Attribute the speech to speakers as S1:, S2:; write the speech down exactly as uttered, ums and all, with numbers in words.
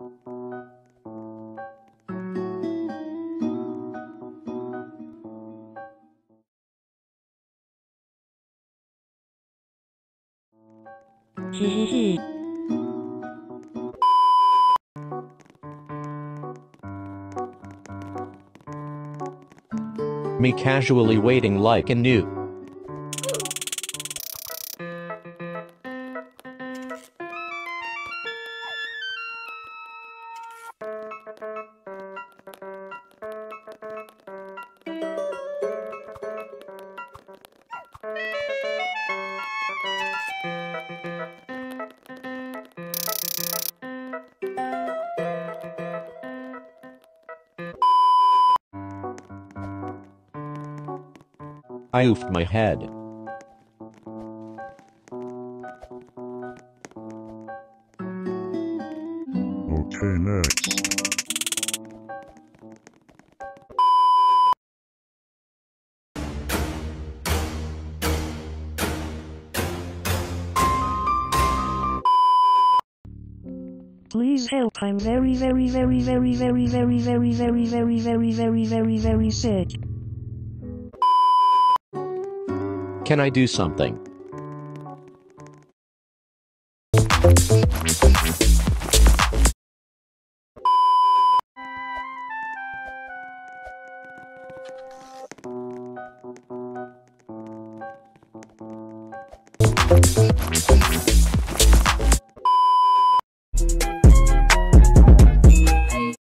S1: Hehehe.
S2: Me casually waiting like a noob. I oofed my head.
S3: Okay, next.
S1: Please help, I'm very very very very very very very very very very very very very sick.
S2: Can I do something?
S3: Okay.